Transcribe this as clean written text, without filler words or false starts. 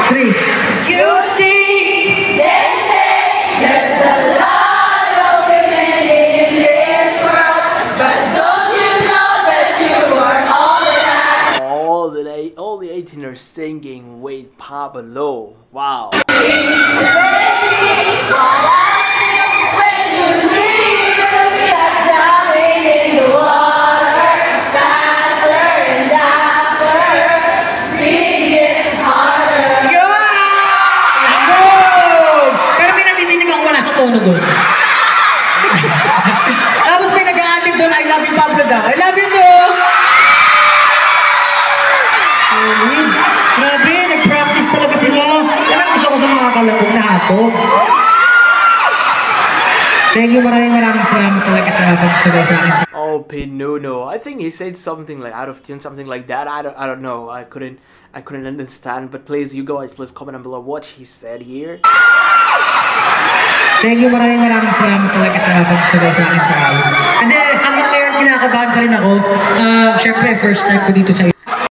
3. You see, They say there's a lot of women in this world, but don't you know that you are all that I All the 18 are singing with Pablo. Wow. tono doon. Tapos may nag-aatin doon, I love you Pablo daw. I love you too! Solid. Grabe, nag-practice talaga sila. Alam gusto ko sa mga kalabog na hatog. Thank you, maraming salamat talaga sa pagsabay sa akin. Oh, Pinuno. I think he said something like out of tune, something like that. I don't know. I couldn't understand. But please, you guys, please comment down below what he said here. Thank you, maraming salamat talaga sa pagsabay sa akin sa awit. Kasi hanggang ngayon kinakabahan pa rin ako. Syempre, first time ko dito sa